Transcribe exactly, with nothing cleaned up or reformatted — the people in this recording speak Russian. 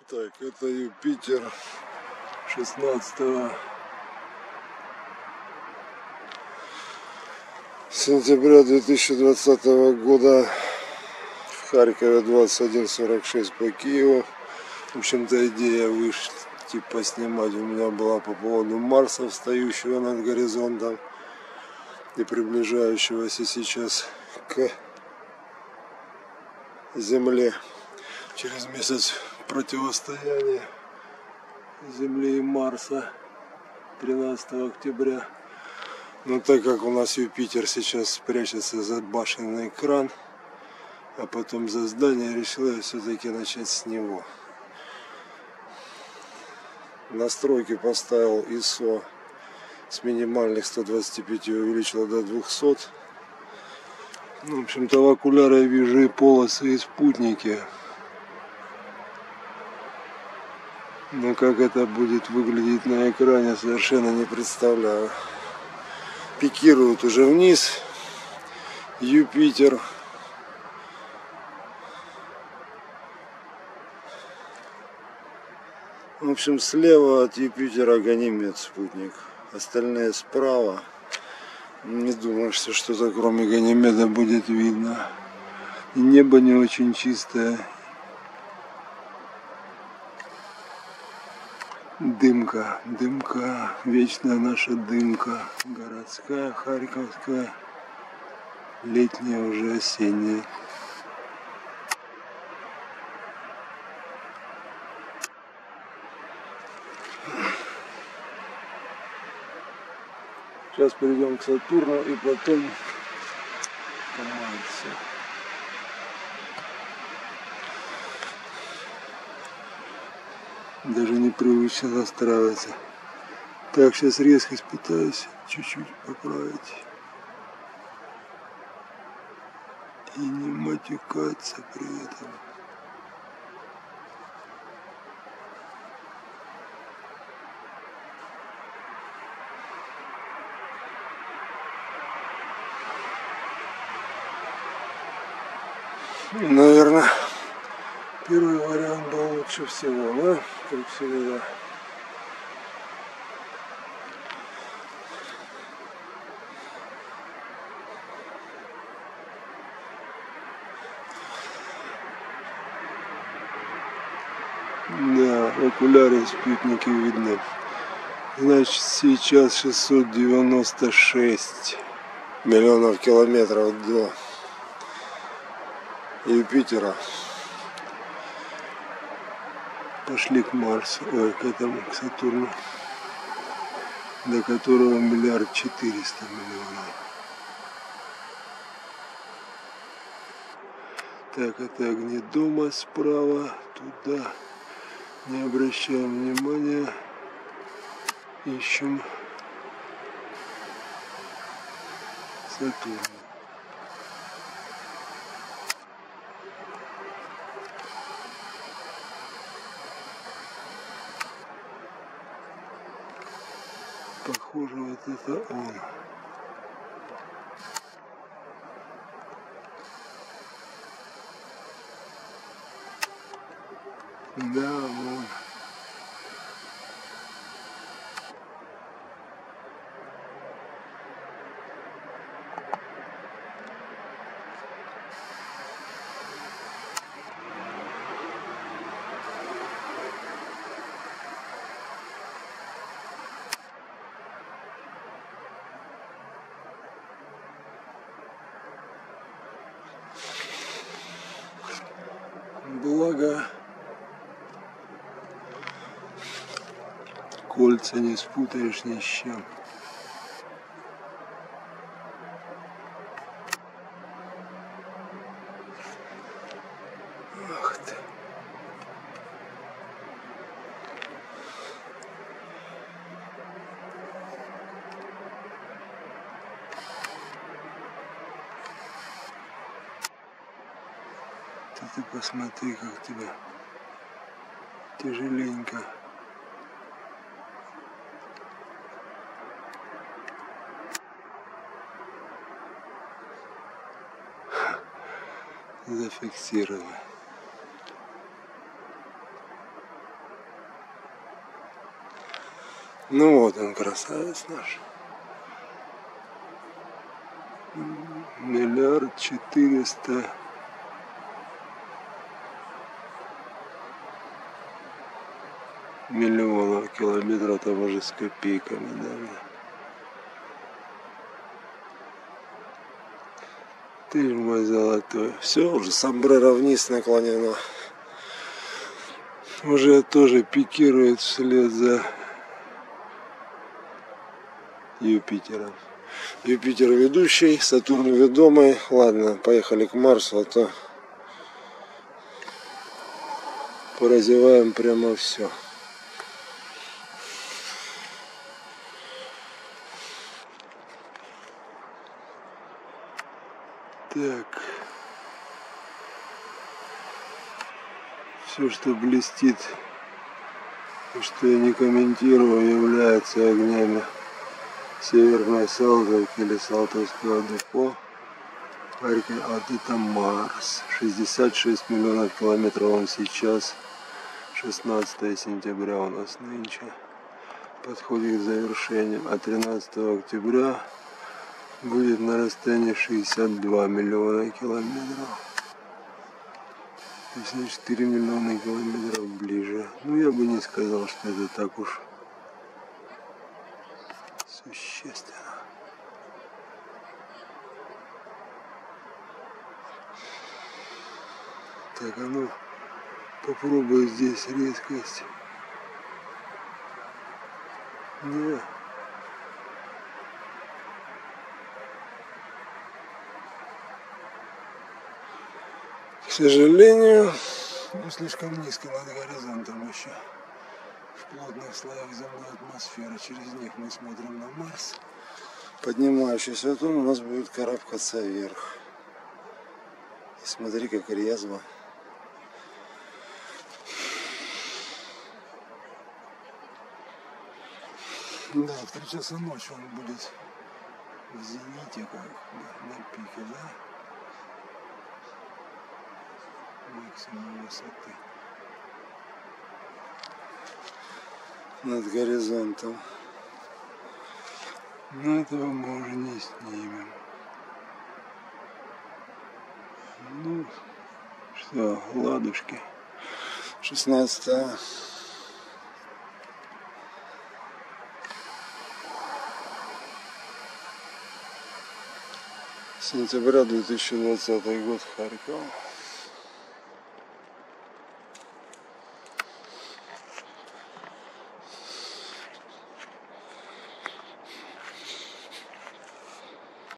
Так, это Юпитер шестнадцатого сентября две тысячи двадцатого года в Харькове, двадцать один сорок шесть по Киеву. В общем-то, идея выйти поснимать у меня была по поводу Марса, встающего над горизонтом и приближающегося сейчас к Земле. Через месяц противостояния Земли и Марса, тринадцатого октября. Но так как у нас Юпитер сейчас прячется за башенный кран, а потом за здание, решила я все-таки начать с него. Настройки поставил ай эс о с минимальных ста двадцати пяти увеличил до двухсот. Ну, в общем-то, в окуляры я вижу и полосы, и спутники. Но как это будет выглядеть на экране, совершенно не представляю. Пикирует уже вниз Юпитер. В общем, слева от Юпитера Ганимед спутник, остальные справа. Не думаю, что что-то кроме Ганимеда будет видно. И небо не очень чистое. Дымка, дымка, вечная наша дымка. Городская, харьковская, летняя, уже осенняя. Сейчас перейдем к Сатурну и потом к Марсу. Даже непривычно настраиваться. Так, сейчас резкость пытаюсь чуть-чуть поправить. И не матюкаться при этом. Наверное, первый вариант был лучше всего, да? Как всегда. Да, в окуляре спутники видны. Значит, сейчас шестьсот девяносто шесть миллионов километров до Юпитера. Пошли к Марсу, ой, к этому, к Сатурну, до которого миллиард четыреста миллионов. Так, это огни дома справа, туда не обращаем внимания, ищем Сатурн. Похоже, вот это он. Да, вон. Благо, кольца не спутаешь ни с чем. Ах ты. Ты посмотри, как тебя тяжеленько. Зафиксировано. Ну вот он, красавец наш. Миллиард четыреста. Миллионов километров, там уже с копейками, да. Ты ж мой золотой. Все, уже сомбреро вниз наклонено. Уже тоже пикирует вслед за Юпитером. Юпитер ведущий, Сатурн ведомый. Ладно, поехали к Марсу, а то поразеваем прямо все. Так. Все, что блестит и что я не комментирую, является огнями Северной Салтовки или Салтовского депо. А это Марс. шестьдесят шесть миллионов километров он сейчас. шестнадцатое сентября у нас нынче. Подходит к завершению. А тринадцатого октября будет на расстоянии шестьдесят два миллиона километров. То есть на четыре миллиона километров ближе. Ну, я бы не сказал, что это так уж существенно. Так, а ну, попробую здесь резкость. Не. К сожалению, ну, слишком низко над горизонтом еще. В плотных слоях земной атмосферы. Через них мы смотрим на Марс. Поднимающийся, вот он у нас будет карабкаться вверх. И смотри, как резво. Да, в три часа ночи он будет в зените, как на пике, да? Максимум высоты над горизонтом. Но этого мы уже не снимем. Ну что, ладушки. шестнадцатое сентября две тысячи двадцатый год, Харьков.